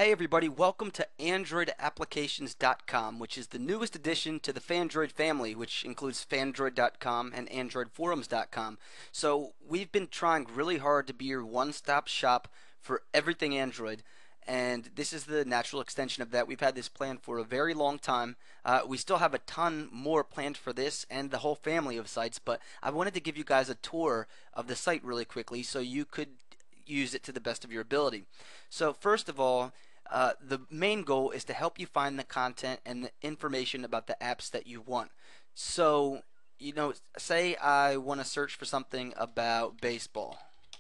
Hey everybody, welcome to AndroidApplications.com, which is the newest addition to the Fandroid family, which includes Fandroid.com and AndroidForums.com. So we've been trying really hard to be your one-stop shop for everything Android, and this is the natural extension of that. We've had this planned for a very long time. We still have a ton more planned for this and the whole family of sites, but I wanted to give you guys a tour of the site really quickly so you could use it to the best of your ability. So first of all, the main goal is to help you find the content and the information about the apps that you want. So, say I want to search for something about baseball.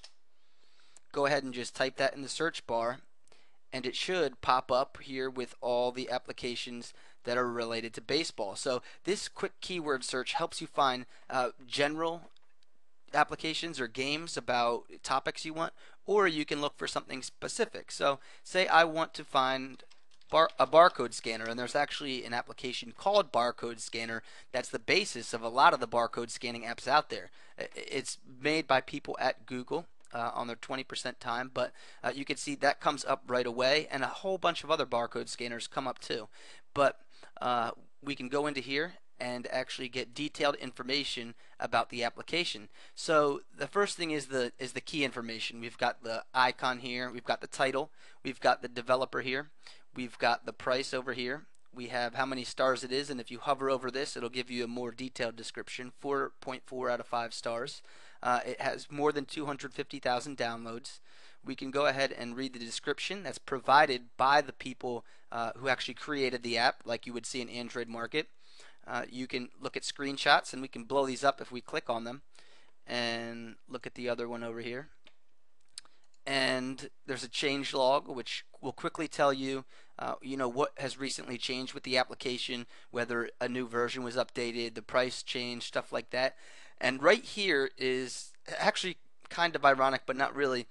Go ahead and just type that in the search bar, and it should pop up here with all the applications that are related to baseball. So this quick keyword search helps you find general applications or games about topics you want, or you can look for something specific. So say I want to find a barcode scanner, and there's actually an application called Barcode Scanner that's the basis of a lot of the barcode scanning apps out there. It's made by people at Google on their 20% time, but you can see that comes up right away, and a whole bunch of other barcode scanners come up too. But we can go into here and actually get detailed information about the application. So the first thing is the key information. We've got the icon here, we've got the title, we've got the developer here, we've got the price over here, we have how many stars it is, and if you hover over this it'll give you a more detailed description. 4.4 out of 5 stars. It has more than 250,000 downloads. We can go ahead and read the description that's provided by the people who actually created the app, like you would see in Android Market. You can look at screenshots, and we can blow these up if we click on them, and look at the other one over here. And there's a change log, which will quickly tell you, what has recently changed with the application, whether a new version was updated, the price changed, stuff like that. And right here is actually kind of ironic, but not really,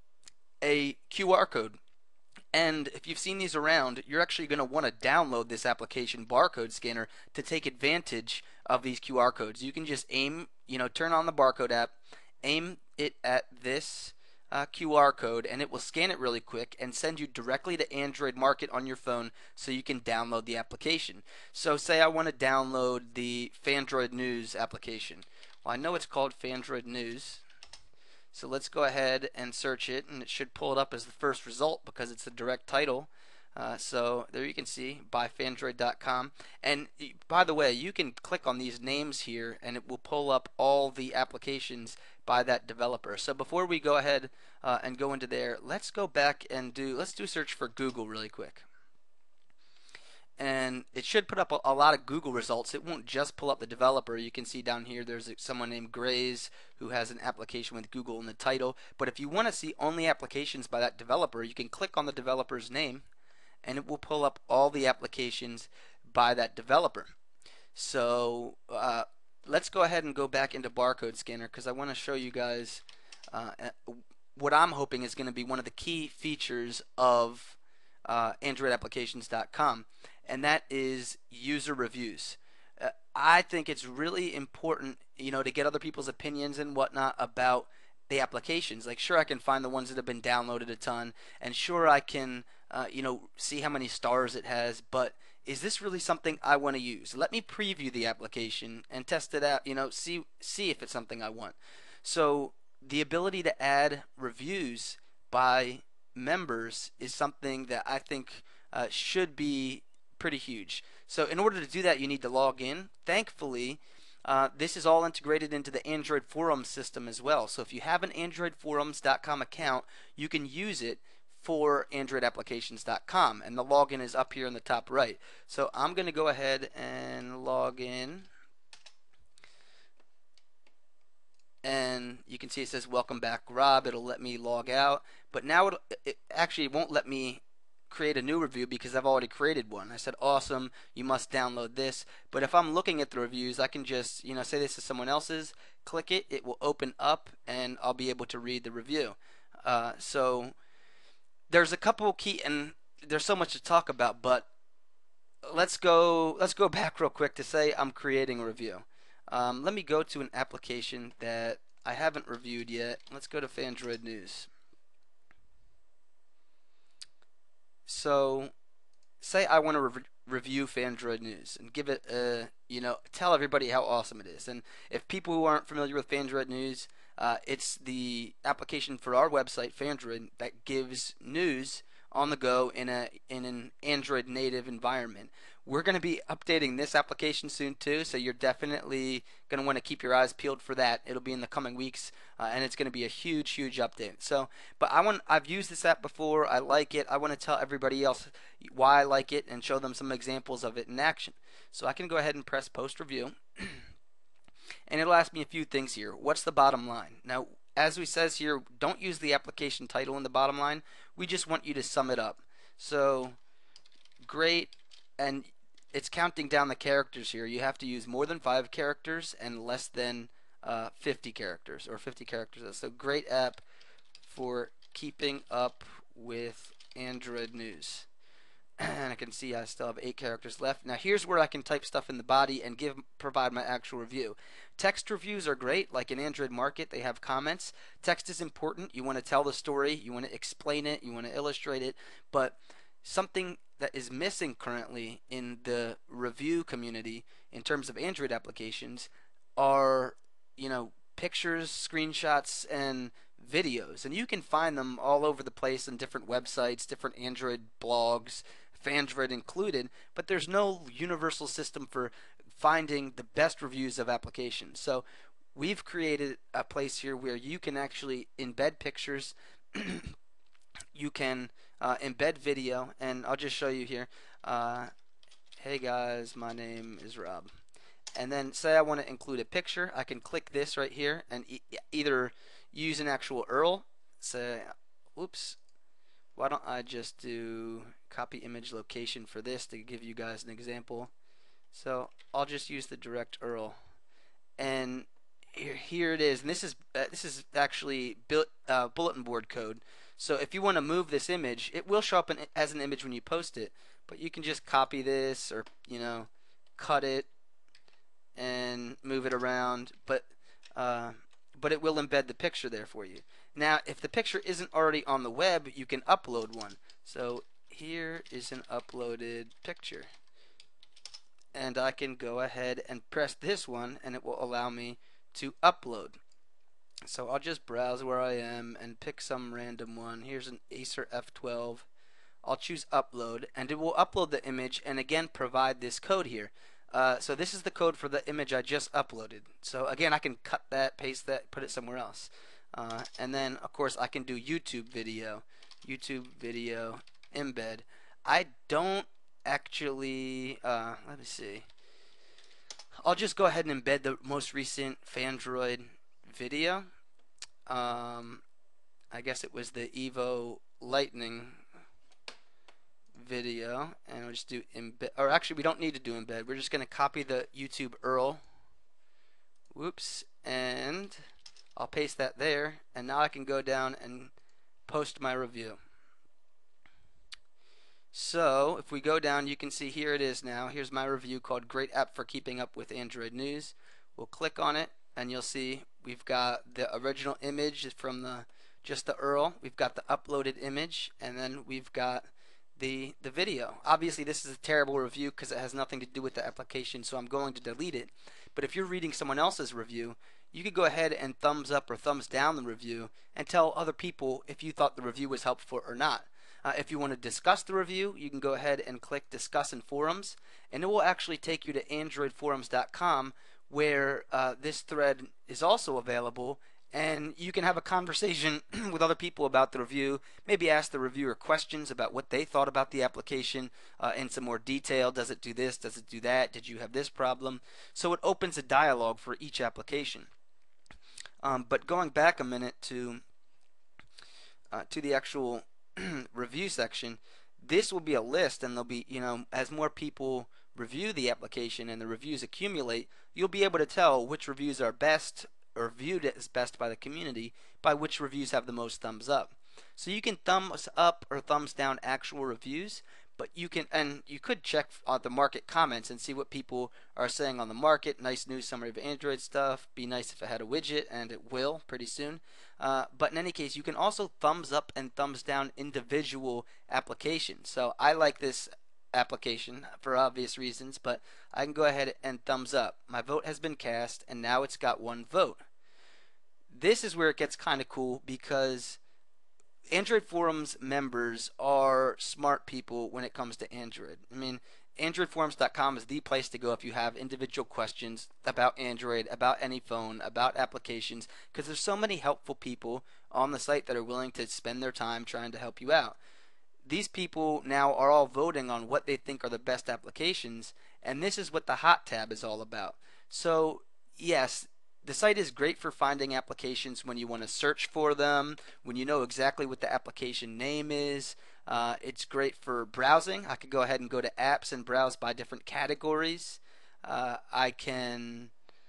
a QR code. And if you've seen these around, you're actually going to want to download this application, Barcode Scanner, to take advantage of these QR codes. You can just aim, turn on the barcode app, aim it at this QR code, and it will scan it really quick and send you directly to Android Market on your phone so you can download the application. So say I want to download the Fandroid News application. Well, I know it's called Fandroid News. So let's go ahead and search it, and it should pull it up as the first result because it's the direct title. So there you can see, by Fandroid.com. And by the way, you can click on these names here, and it will pull up all the applications by that developer. So before we go ahead and go into there, let's go back and let's do search for Google really quick. And it should put up a lot of Google results. It won't just pull up the developer. You can see down here there's someone named Grays who has an application with Google in the title. But if you want to see only applications by that developer, you can click on the developer's name, and it will pull up all the applications by that developer. So let's go ahead and go back into Barcode Scanner, because I want to show you guys what I'm hoping is going to be one of the key features of AndroidApplications.com, and that is user reviews. I think it's really important, to get other people's opinions and whatnot about the applications. Like, sure, I can find the ones that have been downloaded a ton, and sure, I can, see how many stars it has, but is this really something I want to use? Let me preview the application and test it out, see if it's something I want. So the ability to add reviews by members is something that I think should be pretty huge. So in order to do that, you need to log in. Thankfully, this is all integrated into the Android Forums system as well. So if you have an AndroidForums.com account, you can use it for AndroidApplications.com, and the login is up here in the top right. So I'm going to go ahead and log in, and you can see it says welcome back, Rob. It'll let me log out, but now it actually won't let me create a new review because I've already created one. I said awesome, you must download this. But if I'm looking at the reviews, I can just say this is someone else's, click it, it will open up, and I'll be able to read the review. So there's a couple key, and there's so much to talk about, but let's go back real quick to say I'm creating a review. Let me go to an application that I haven't reviewed yet. Let's go to Fandroid News. So say I want to review Fandroid News and give it a, tell everybody how awesome it is. And if people who aren't familiar with Fandroid News, it's the application for our website, Fandroid, that gives news on the go in an Android native environment. We're going to be updating this application soon too, so you're definitely going to want to keep your eyes peeled for that. It'll be in the coming weeks, and it's going to be a huge update. So, but I've used this app before. I like it. I want to tell everybody else why I like it and show them some examples of it in action. So I can go ahead and press post review, and it'll ask me a few things here. What's the bottom line? Now, as we says here, don't use the application title in the bottom line. We just want you to sum it up. So, great, and it's counting down the characters here. You have to use more than 5 characters and less than 50 characters, or 50 characters. So, great app for keeping up with Android news. And I can see I still have 8 characters left. Now here's where I can type stuff in the body and provide my actual review. Text reviews are great. Like in Android Market, they have comments. Text is important. You want to tell the story, you want to explain it, you want to illustrate it. But something that is missing currently in the review community in terms of Android applications are, pictures, screenshots, and videos. And you can find them all over the place on different websites, different Android blogs, Fandroid included, but there's no universal system for finding the best reviews of applications. So we've created a place here where you can actually embed pictures, you can embed video, and I'll just show you here. Hey guys, my name is Rob. And then say I want to include a picture, I can click this right here and either use an actual URL, say, oops, why don't I just do copy image location for this to give you guys an example. So I'll just use the direct URL, and here it is. And this is actually bulletin board code. So if you want to move this image, it will show up as an image when you post it, but you can just copy this or cut it and move it around, but it will embed the picture there for you. Now, if the picture isn't already on the web, you can upload one. So here is an uploaded picture. And I can go ahead and press this one, and it will allow me to upload. So I'll just browse where I am and pick some random one. Here's an Acer F12. I'll choose upload, and it will upload the image and again provide this code here. So this is the code for the image I just uploaded. So again, I can cut that, paste that, put it somewhere else. And then of course I can do YouTube video embed. I don't actually, let me see. I'll just go ahead and embed the most recent Fandroid video. I guess it was the Evo Lightning video, and we'll just do embed, or actually we don't need to do embed. We're just going to copy the YouTube URL. Whoops, and I'll paste that there, and now I can go down and post my review. So if we go down, you can see here it is now. Here's my review called Great App for Keeping Up with Android News. We'll click on it, and you'll see we've got the original image from just the URL. We've got the uploaded image, and then we've got the video. Obviously this is a terrible review because it has nothing to do with the application, so I'm going to delete it. But if you're reading someone else's review, you could go ahead and thumbs up or thumbs down the review and tell other people if you thought the review was helpful or not. If you want to discuss the review, you can go ahead and click discuss in forums, and it will actually take you to androidforums.com, where this thread is also available, and you can have a conversation with other people about the review, maybe ask the reviewer questions about what they thought about the application in some more detail. Does it do this? Does it do that? Did you have this problem? So it opens a dialogue for each application. But going back a minute to the actual review section, this will be a list, and there'll be, as more people review the application and the reviews accumulate, you'll be able to tell which reviews are best or viewed as best by the community by which reviews have the most thumbs up. So you can thumbs up or thumbs down actual reviews, but you could check the market comments and see what people are saying on the market. Nice news summary of Android stuff. Be nice if it had a widget, and it will pretty soon. But in any case, you can also thumbs up and thumbs down individual applications. So I like this application for obvious reasons, but I can go ahead and thumbs up. My vote has been cast, and now it's got one vote. This is where it gets kind of cool because Android Forums members are smart people when it comes to Android. I mean, AndroidForums.com is the place to go if you have individual questions about Android, about any phone, about applications, because there's so many helpful people on the site that are willing to spend their time trying to help you out. These people now are all voting on what they think are the best applications, and this is what the Hot tab is all about. So, yes, the site is great for finding applications when you want to search for them, when you know exactly what the application name is. It's great for browsing. I could go ahead and go to apps and browse by different categories. Uh, I can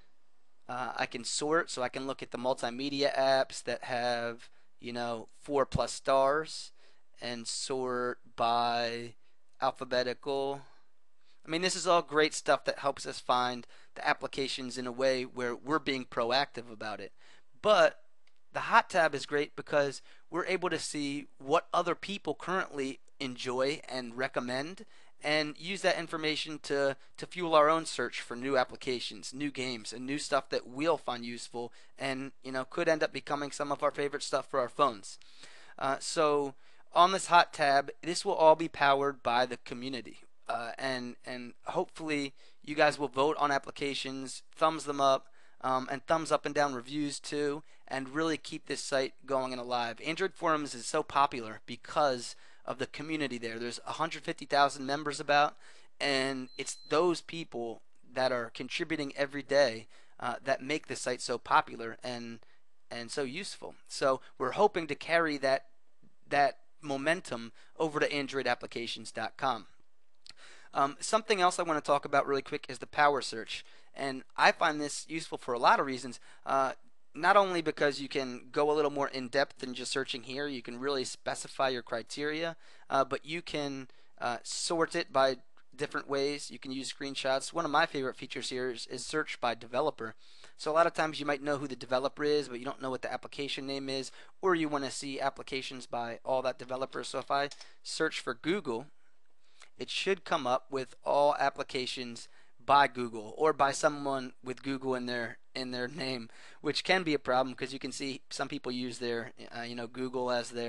I can sort, so I can look at the multimedia apps that have 4+ stars and sort by alphabetical. I mean, this is all great stuff that helps us find the applications in a way where we're being proactive about it. But the Hot tab is great because we're able to see what other people currently enjoy and recommend and use that information to fuel our own search for new applications, new games, and new stuff that we'll find useful and could end up becoming some of our favorite stuff for our phones. So on this Hot tab, this will all be powered by the community. And hopefully you guys will vote on applications, thumbs them up, and thumbs up and down reviews too, and really keep this site going and alive. Android Forums is so popular because of the community there. There's 150,000 members about, and it's those people that are contributing every day that make the site so popular and so useful. So we're hoping to carry that momentum over to AndroidApplications.com. Something else I want to talk about really quick is the power search. And I find this useful for a lot of reasons. Not only because you can go a little more in depth than just searching here, you can really specify your criteria, but you can sort it by different ways. You can use screenshots. One of my favorite features here is search by developer. So a lot of times you might know who the developer is, but you don't know what the application name is, or you want to see applications by all that developer. So if I search for Google, it should come up with all applications by Google or by someone with Google in their name, which can be a problem because you can see some people use their Google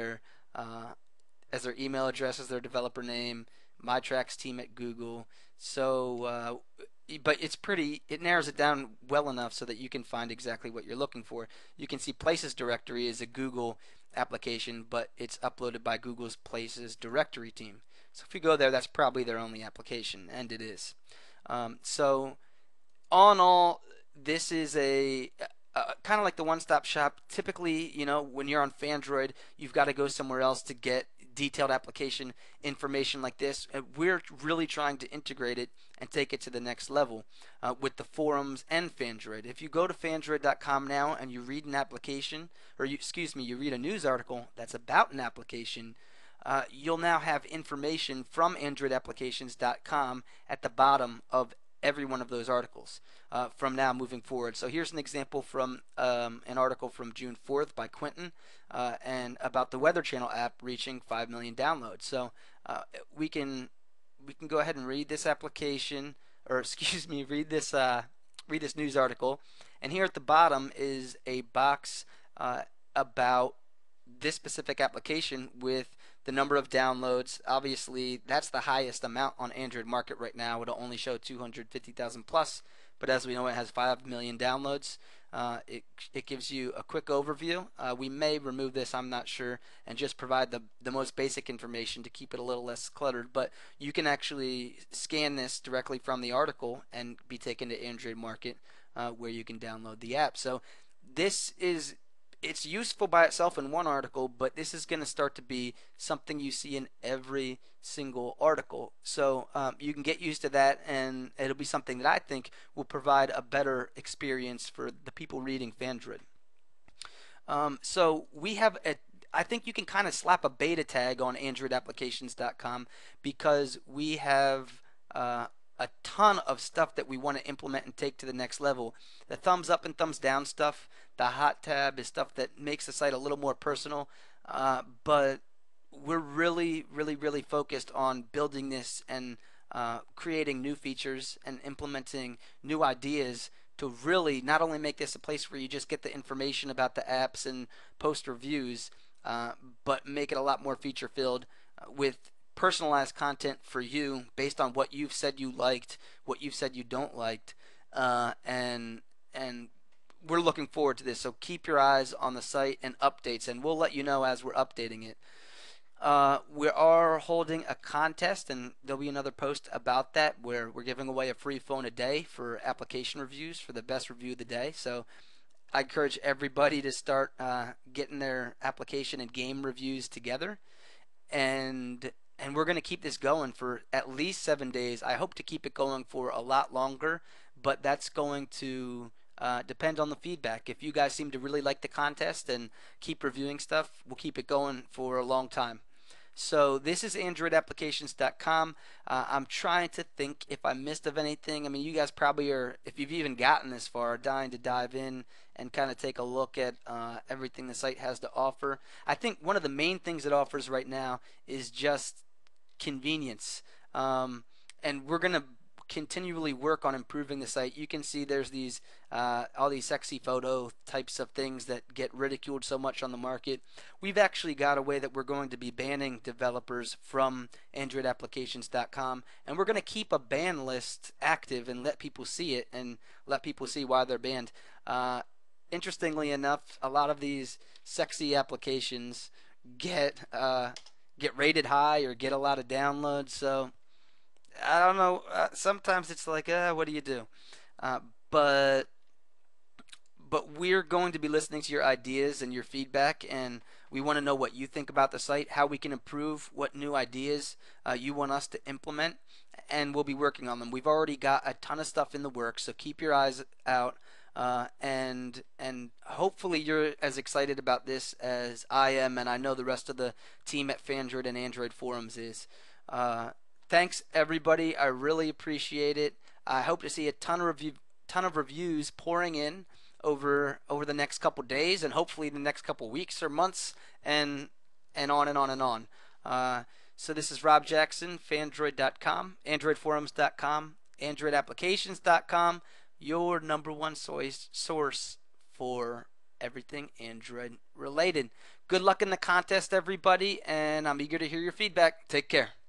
as their email address, as their developer name. MyTracks team at Google. So, but it narrows it down well enough so that you can find exactly what you're looking for. You can see Places directory is a Google application, but it's uploaded by Google's Places directory team. So if you go there, that's probably their only application, and it is. So all in all, this is a kind of like the one-stop shop. Typically, when you're on Fandroid, you've got to go somewhere else to get detailed application information like this. We're really trying to integrate it and take it to the next level with the forums and Fandroid. If you go to Fandroid.com now and you read an application, or you read a news article that's about an application, you'll now have information from AndroidApplications.com at the bottom of every one of those articles from now moving forward. So here's an example from an article from June 4th by Quentin and about the Weather Channel app reaching 5 million downloads. So we can go ahead and read this application, or read this news article. And here at the bottom is a box about this specific application with the number of downloads. Obviously, that's the highest amount on Android Market right now. It'll only show 250,000 plus, but as we know, it has 5 million downloads. It gives you a quick overview. We may remove this, I'm not sure, and just provide the most basic information to keep it a little less cluttered. But you can actually scan this directly from the article and be taken to Android Market where you can download the app. So it's useful by itself in one article, but this is going to start to be something you see in every single article. So you can get used to that, and it'll be something that I think will provide a better experience for the people reading Fandroid. So we have I think you can kind of slap a beta tag on AndroidApplications.com because we have a ton of stuff that we want to implement and take to the next level. The thumbs up and thumbs down stuff, the hot tab is stuff that makes the site a little more personal. But we're really, really, really focused on building this and creating new features and implementing new ideas to really not only make this a place where you just get the information about the apps and post reviews, uh, but make it a lot more feature filled with personalized content for you based on what you've said you liked, what you've said you don't liked, and we're looking forward to this. So keep your eyes on the site and updates, and we'll let you know as we're updating it. We are holding a contest, and there'll be another post about that where we're giving away a free phone a day for application reviews for the best review of the day. So I encourage everybody to start getting their application and game reviews together, and we're going to keep this going for at least 7 days. I hope to keep it going for a lot longer, but that's going to depend on the feedback. If you guys seem to really like the contest and keep reviewing stuff, we'll keep it going for a long time. So this is AndroidApplications.com. I'm trying to think if I missed of anything. I mean, you guys probably are, if you've even gotten this far, dying to dive in and kind of take a look at everything the site has to offer. I think one of the main things it offers right now is just convenience. And we're going to continually work on improving the site. You can see there's these all these sexy photo types of things that get ridiculed so much on the market. We've actually got a way that we're going to be banning developers from AndroidApplications.com, and we're going to keep a ban list active and let people see it and let people see why they're banned. Interestingly enough, a lot of these sexy applications get rated high or get a lot of downloads. So I don't know. Sometimes it's like, what do you do? Uh, but we're going to be listening to your ideas and your feedback, and we want to know what you think about the site, how we can improve, what new ideas you want us to implement, and we'll be working on them. We've already got a ton of stuff in the works, so keep your eyes out. And hopefully you're as excited about this as I am, and I know the rest of the team at Fandroid and Android Forums is. Thanks everybody. I really appreciate it. I hope to see a ton of reviews pouring in over the next couple days, and hopefully the next couple weeks or months, and on and on and on. So this is Rob Jackson, Fandroid.com, AndroidForums.com, AndroidApplications.com, your number one source for everything Android related. Good luck in the contest, everybody, and I'm eager to hear your feedback. Take care.